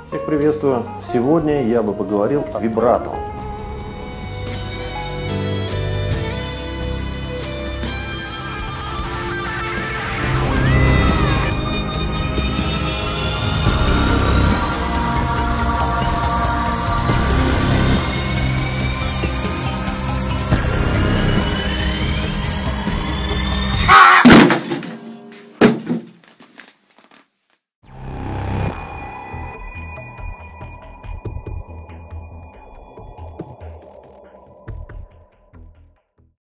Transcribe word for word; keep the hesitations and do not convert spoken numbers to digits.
Всех приветствую! Сегодня я бы поговорил о вибрато.